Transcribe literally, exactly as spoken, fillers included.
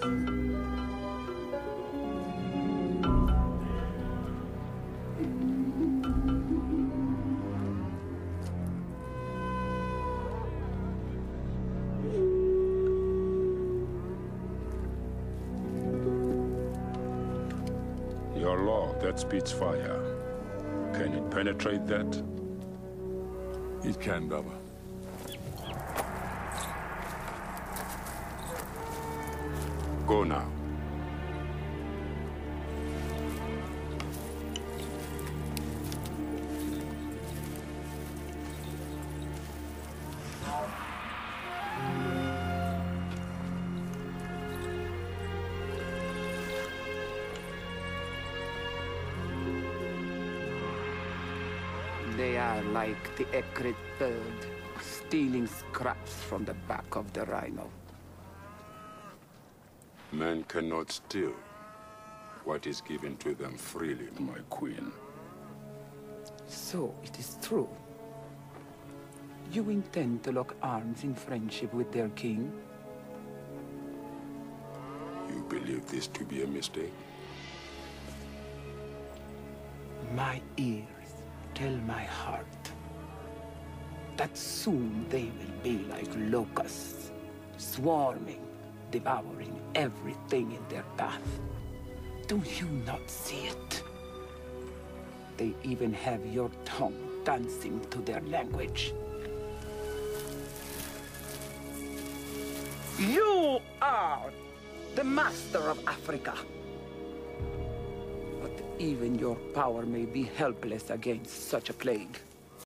Your law, that spits fire. Can it penetrate that? It can, Baba. Go now. They are like the acrid bird, stealing scraps from the back of the rhino. Men cannot steal what is given to them freely, my queen. So it is true. You intend to lock arms in friendship with their king? You believe this to be a mistake? My ears tell my heart that soon they will be like locusts, swarming, devouring everything in their path. Do you not see it? They even have your tongue dancing to their language. You are the master of Africa. But even your power may be helpless against such a plague.